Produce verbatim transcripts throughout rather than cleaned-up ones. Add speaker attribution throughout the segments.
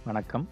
Speaker 1: வணக்கம்.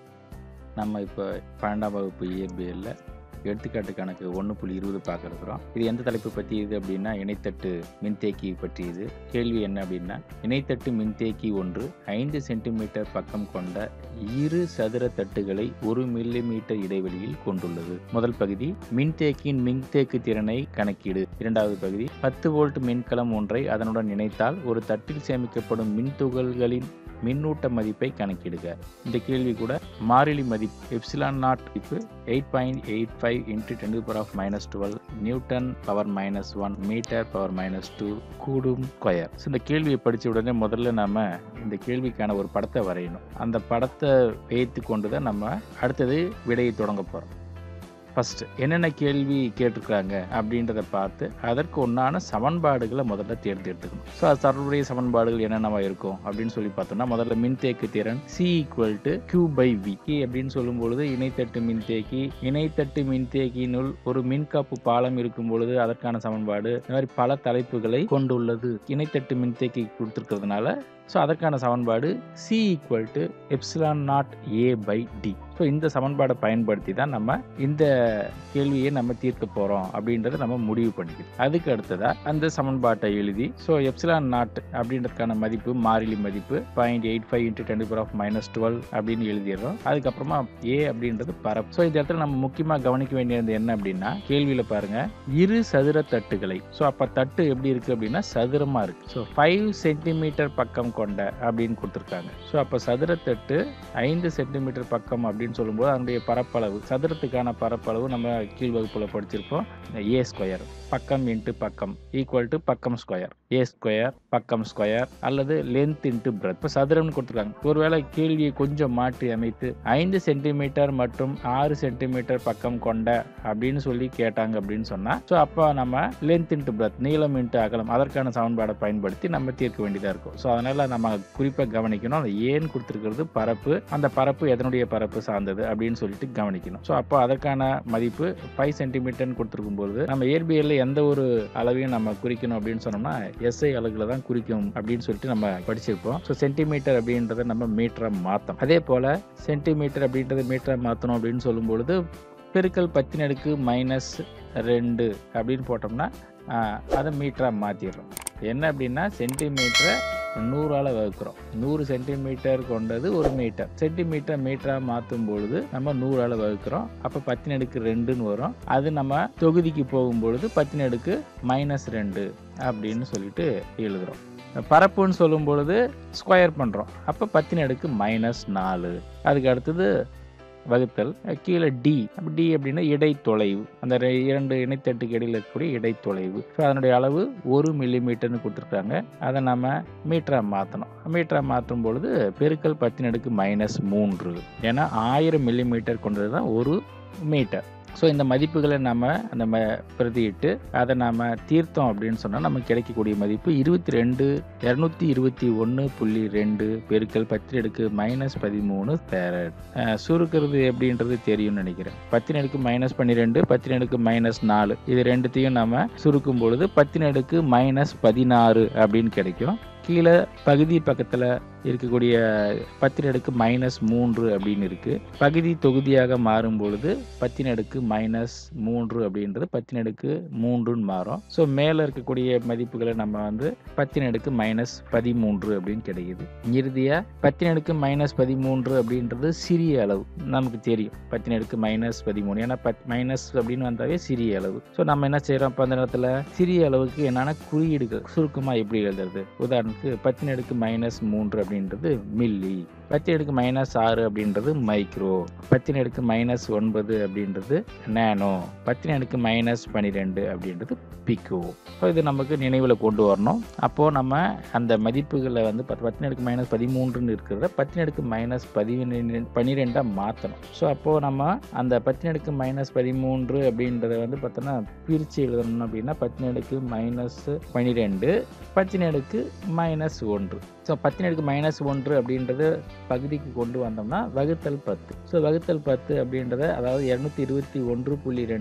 Speaker 1: நம்ம இப்போ பன்னெண்டாம் வகுப்பு இயற்பியல்ல எடுத்துக்காட்டு கணக்கு ஒன்று புள்ளி இருபது பார்க்க இருக்கிறோம். இது எந்த தலைப்பு பற்றியது அப்படின்னா, இணைத்தட்டு மின்தேக்கி பற்றியது. கேள்வி என்ன அப்படின்னா, இணைத்தட்டு மின்தேக்கி ஒன்று ஐந்து சென்டிமீட்டர் பக்கம் கொண்ட இரு சதுர தட்டுகளை ஒரு மில்லி மீட்டர் இடைவெளியில் கொண்டுள்ளது. முதல் பகுதி, மின்தேக்கியின் மின்தேக்கு திறனை கணக்கீடு. இரண்டாவது பகுதி, பத்து வோல்ட் மின்கலம் ஒன்றை அதனுடன் இணைத்தால் ஒரு தட்டில் சேமிக்கப்படும் மின் துகள்களின் மின்னூட்ட மதிப்பை கணக்கிடுக. இந்த கேள்வி கூட மாறிலி மதிப்பு எப்சிலான் நாட் மதிப்பு eight point eight five into ten power of minus twelve newton power minus one metre power minus two கூடும் ஸ்கொயர். ஸோ இந்த கேள்வியை படித்த உடனே முதல்ல நம்ம இந்த கேள்விக்கான ஒரு படத்தை வரையணும். அந்த படத்தை வைத்து கொண்டு தான் நம்ம அடுத்தது விடையை தொடங்க போகிறோம். ஃபர்ஸ்ட் என்னென்ன கேள்வி கேட்டிருக்காங்க அப்படின்றத பார்த்து அதற்கு ஒன்றான சமன்பாடுகளை முதல்ல தேர்ந்தெடுத்துக்கணும். ஸோ அது தொடர்புடைய சமன்பாடுகள் என்னென்னவா இருக்கும் அப்படின்னு சொல்லி பார்த்தோம்னா, முதல்ல மின்தேக்கு திறன் C equal to Q by V அப்படின்னு சொல்லும் பொழுது, இணைத்தட்டு மின்தேக்கி இணைத்தட்டு மின்தேக்கியினுள் ஒரு மின்காப்பு பாலம் இருக்கும் பொழுது அதற்கான சமன்பாடு. இந்த மாதிரி பல தலைப்புகளை கொண்டுள்ளது இணைத்தட்டு மின்தேக்கி கொடுத்துருக்கிறதுனால ஸோ அதற்கான சமன்பாடு C equal to epsilon nought A by D. So இந்த சமன்பாடை பயன்படுத்தி தான் நம்ம இந்த கேள்வியை நம்ம தீர்க்க போகிறோம் அப்படின்றத நம்ம முடிவு பண்ணிக்கிறோம். அதுக்கு அடுத்ததாக அந்த சமன்பாட்டை எழுதி, ஸோ எப்சிலான் நாட் அப்படின்றதுக்கான மதிப்பு மாறிலி மதிப்பு point eight five into ten power of minus twelve அப்படின்னு எழுதிடுறோம். அதுக்கப்புறமா ஏ அப்படின்றது பரப்பு. ஸோ இந்த இடத்துல நம்ம முக்கியமாக கவனிக்க வேண்டியது என்ன அப்படின்னா, கேள்வியில் பாருங்க, இரு சதுர தட்டுகளை. ஸோ அப்போ தட்டு எப்படி இருக்கு அப்படின்னா சதுரமாக இருக்கு. ஸோ ஃபைவ் சென்டிமீட்டர் பக்கம் கொண்ட அப்படின்னு கொடுத்துருக்காங்க. ஸோ அப்போ சதுரத்தட்டு ஐந்து சென்டிமீட்டர் பக்கம் அப்படின்னு சொல்லும்போது அதனுடைய பரப்பளவு, சதுரத்துக்கான பரப்பளவு நம்ம கீழ் வகுப்புல படிச்சிருப்போம். ஏ ஸ்கொயர் பக்கம் இன்ட்டு பக்கம் ஈக்குவல் டு பக்கம் ஸ்கொயர், ஏ ஸ்கொயர் பக்கம் ஸ்கொயர் அல்லது லென்த் இன்ட்டு பிரெத். இப்போ சதுரம்னு கொடுத்துருக்காங்க. ஒருவேளை கேள்வியை கொஞ்சம் மாற்றி அமைத்து ஐந்து சென்டிமீட்டர் மற்றும் ஆறு சென்டிமீட்டர் பக்கம் கொண்ட அப்படின்னு சொல்லி கேட்டாங்க அப்படின்னு சொன்னா, ஸோ அப்போ நம்ம லென்த் இன்ட்டு பிரெத், நீளம் இன்ட்டு அகலம், அதற்கான சமன்பாடை பயன்படுத்தி நம்ம தீர்க்க வேண்டியதா இருக்கும். ஸோ அதனால நம்ம குறிப்பாக கவனிக்கணும், அந்த ஏன்னு கொடுத்துருக்கிறது பரப்பு, அந்த பரப்பு எதனுடைய பரப்பு சார்ந்தது அப்படின்னு சொல்லிட்டு கவனிக்கணும். ஸோ அப்போ அதற்கான மதிப்பு ஃபைவ் சென்டிமீட்டர்னு கொடுத்துருக்கும் போது நம்ம இயற்பியல்ல எந்த ஒரு அளவையும் நம்ம குறிக்கணும் அப்படின்னு சொன்னோம்னா எஸ்ஐ அலகுல தான் குறிக்கும் அப்படின்னு சொல்லிட்டு நம்ம படிச்சிருப்போம். ஸோ சென்டிமீட்டர் அப்படின்றத நம்ம மீட்டரா மாற்றணும். அதே போல சென்டிமீட்டர் அப்படின்றத மீட்டரா மாற்றணும் அப்படின்னு சொல்லும் பொழுது பெருக்கல் பத்தின் அடுக்கு மைனஸ் ரெண்டு அப்படின்னு போட்டோம்னா அதை மீட்டரா மாற்றிடுறோம். என்ன அப்படின்னா, சென்டிமீட்டரை நூறால வகுக்கிறோம். நூறு சென்டிமீட்டர் கொண்டது ஒரு மீட்டர். சென்டிமீட்டர் மீட்டரா மாற்றும் பொழுது நம்ம நூறால வகுக்கிறோம். அப்போ பத்தின் அடுக்கு ரெண்டுன்னு வரும். அது நம்ம தொகுதிக்கு போகும்பொழுது பத்தின் அடுக்கு மைனஸ் ரெண்டு அப்படின்னு சொல்லிட்டு எழுதுறோம். பரப்புன்னு சொல்லும் பொழுது ஸ்கொயர் பண்றோம். அப்போ பத்தின் அடுக்கு மைனஸ் நாலு. அதுக்கு அடுத்தது வகுத்தல், கீழே டி. டி அப்படின்னா இடைத்தொலைவு, அந்த இரண்டு இணைத்தட்டுக்கு இடையில இருக்கக்கூடிய இடைத்தொலைவு. ஸோ அதனுடைய அளவு ஒரு மில்லி மீட்டர்னு கொடுத்துருக்காங்க. அதை நம்ம மீட்டரா மாற்றணும். மீட்டரா மாற்றும் பொழுது பெருக்கல் பத்தின் அடுக்கு மைனஸ் மூன்று. ஏன்னா ஆயிரம் மில்லி மீட்டர் கொண்டது தான் ஒரு மீட்டர். ஸோ இந்த மதிப்புகளை நம்ம நம்ம பிரதியிட்டு அதை நம்ம தீர்த்தோம் அப்படின்னு சொன்னால் நமக்கு கிடைக்கக்கூடிய மதிப்பு இருபத்தி ரெண்டு இரநூத்தி இருபத்தி ஒன்று புள்ளி ரெண்டு பெருக்கல் பத்தின் அடுக்கு மைனஸ் பதிமூணு ஃபேரட். சுருக்கிறது எப்படின்றது தெரியும்னு நினைக்கிறேன். பத்தின் அடுக்கு மைனஸ் பன்னிரெண்டு, பத்தின் அடுக்கு மைனஸ் நாலு, இது ரெண்டுத்தையும் நம்ம சுருக்கும் பொழுது பத்தின் அடுக்கு மைனஸ் பதினாறு அப்படின்னு கிடைக்கும். கீழே பகுதி பக்கத்தில் இருக்கக்கூடிய பத்தின் அடுக்கு மைனஸ் மூன்று அப்படின்னு இருக்கு. பகுதி தொகுதியாக மாறும் பொழுது பத்தின் அடுக்கு மைனஸ் மூன்று அப்படின்றது பத்தின் அடுக்கு மூன்றுன்னு மாறும். ஸோ மேலே இருக்கக்கூடிய மதிப்புகளை நம்ம வந்து பத்தின் அடுக்கு மைனஸ் பதிமூன்று அப்படின்னு கிடைக்குது. இறுதியாக பத்தின் அடுக்கு மைனஸ் பதிமூன்று அப்படின்றது சிறிய அளவு, நமக்கு தெரியும். பத்தின் அடுக்கு மைனஸ் பதிமூணு, ஏன்னா பத் மைனஸ் அப்படின்னு வந்தாவே சிறிய அளவு. ஸோ நம்ம என்ன செய்யறோம், இப்போ அந்த நேரத்தில் சிறிய அளவுக்கு என்னென்ன குறியீடுகள் சுருக்கமாக எப்படி எழுதுறது. உதாரணத்துக்கு பத்தின் அடுக்கு மைனஸ் மூன்று அப்படின்றது மில்லி, பத்தின் அடுக்கு மைனஸ் ஆறு அப்படின்றது மைக்ரோ, பத்தின் அடுக்கு மைனஸ் ஒன்பது அப்படின்றது நேனோ, பத்தின் அடுக்கு மைனஸ் பன்னிரெண்டு அப்படின்றது பிகோ. ஸோ இது நமக்கு நினைவில் கொண்டு வரணும். அப்போது நம்ம அந்த மதிப்புகளை வந்து பத்தின் அடுக்கு மைனஸ் பதிமூன்றுன்னு இருக்கிறத பத்தின் அடுக்கு மைனஸ் பதினெண்டு பன்னிரெண்டாக மாற்றணும். ஸோ அப்போது நம்ம அந்த பத்தின் அடுக்கு மைனஸ் பதிமூன்று அப்படின்றத வந்து பார்த்தோன்னா பிரித்து எழுதணும் அப்படின்னா பத்தின் அடுக்கு மைனஸ் பன்னிரெண்டு, பத்தின் அடுக்கு மைனஸ் ஒன்று. ஸோ பத்தின் அடுக்கு மைனஸ் ஒன்று அப்படின்றது பகுதிக்கு கொண்டு வந்தோம்னா வகுத்தல் பத்து. ஸோ வகுத்தல் பத்து அப்படின்றத, அதாவது இரநூத்தி இருபத்தி ஒன்று புள்ளி ரெண்டு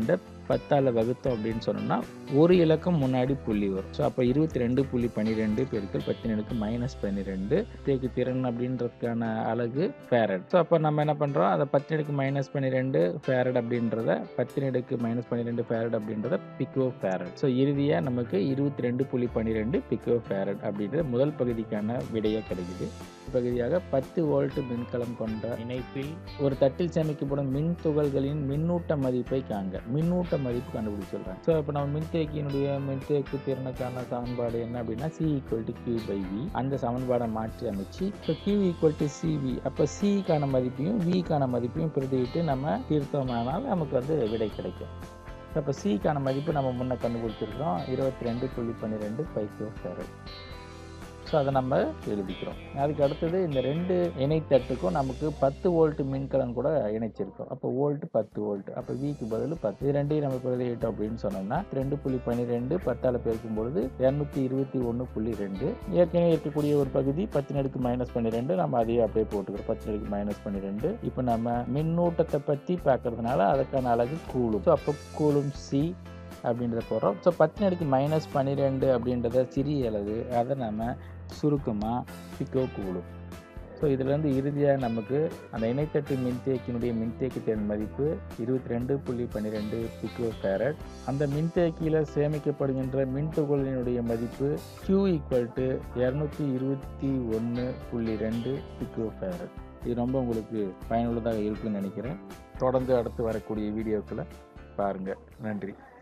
Speaker 1: பத்தால் வகுத்தோம் அப்படின்னு சொன்னோம்னா ஒரு இலக்கம் முன்னாடி புள்ளி வரும். ஸோ அப்போ இருபத்தி ரெண்டு புள்ளி பன்னிரெண்டு பெருக்கல் பத்தினடுக்கு மைனஸ் பன்னிரெண்டு தேக்கு திறன் அப்படின்றதுக்கான அலகு ஃபேரட். ஸோ அப்போ நம்ம என்ன பண்ணுறோம், அதை பத்தினடுக்கு மைனஸ் பன்னிரெண்டு ஃபேரட் அப்படின்றத பத்தினடுக்கு மைனஸ் பன்னிரெண்டு ஃபேரட் அப்படின்றத பிக்கோ ஃபேரட். ஸோ இறுதியாக நமக்கு இருபத்தி ரெண்டு புள்ளி பன்னிரெண்டு பிக்கோ ஃபேரட் அப்படின்றது முதல் பகுதிக்கான விடையாக கிடைக்குது. பகுதியாக பத்து வோல்ட் மின்கலம் கொண்ட இணைப்பில் ஒரு தட்டில் சேமிக்கப்படும் மின் துகள்களின் மின்னூட்ட மதிப்பை காண்க. மின்னூட்ட மதிப்பு கண்டுபிடிச்சு சொல்றேன். ஸோ இப்போ நம்ம மின்தேக்கியினுடைய மின்தேக்கு திறனுக்கான சமன்பாடு என்ன அப்படின்னா C equal to Q by V. அந்த சமன்பாடை மாற்றி அமைச்சு இப்போ கியூ ஈக்குவல் டு சிவி, அப்போ சிக்கான மதிப்பையும் விக்கான மதிப்பையும் பிரதிவிட்டு நம்ம தீர்த்தோமானால் நமக்கு வந்து விடை கிடைக்கும். இப்போ சிக்கான மதிப்பு நம்ம முன்ன கண்டுபிடிச்சிருக்கோம் இருபத்தி ரெண்டு புள்ளி பன்னிரெண்டு பைக்கோ ஃபேரட். ஸோ அதை நம்ம எழுதிக்கிறோம். அதுக்கு அடுத்தது இந்த ரெண்டு இணைத்தட்டுக்கும் நமக்கு பத்து வோல்ட் மின்கலன் கூட இணைச்சிருக்கோம். அப்போ வோல்ட் பத்து வோல்ட், அப்போ விக்கு பதில் பத்து. இது ரெண்டையும் நம்ம பிரதியிட்டோம் அப்படின்னு சொன்னோம்னா ரெண்டு புள்ளி பன்னிரெண்டு பத்தால் பெருக்கும் பொழுது இரநூத்தி இருபத்தி ஒன்று புள்ளி ரெண்டு. ஏற்கனவே இருக்கக்கூடிய ஒரு பகுதி பத்தினடுக்கு மைனஸ் பன்னிரெண்டு, நம்ம அதையே அப்படியே போட்டுக்கிறோம். பத்தினடுக்கு மைனஸ் பன்னிரெண்டு. இப்போ நம்ம மின்னூட்டத்தை பற்றி பார்க்கறதுனால அதுக்கான அலகு கூலும். ஸோ அப்போ கூலும் சி அப்படின்றத போடுறோம். ஸோ பத்தினடுக்கு மைனஸ் பன்னிரெண்டு அப்படின்றத சிறிய அலகு, அதை நம்ம சுருக்கமாக பிக்கோ கூலும். ஸோ இதுலேருந்து இறுதியாக நமக்கு அந்த இணைத்தட்டு மின்தேக்கியினுடைய மின்தேக்கி திறன் மதிப்பு இருபத்தி ரெண்டு புள்ளி பன்னிரெண்டு பிக்கோ ஃபேரட். அந்த மின்தேக்கியில் சேமிக்கப்படுகின்ற மின்துகளினுடைய மதிப்பு Q ஈக்குவல் டு இரநூத்தி இருபத்தி ஒன்று புள்ளி ரெண்டு பிக்கோ ஃபேரட். இது ரொம்ப உங்களுக்கு பயனுள்ளதாக இருக்குன்னு நினைக்கிறேன். தொடர்ந்து அடுத்து வரக்கூடிய வீடியோக்களை பாருங்கள். நன்றி.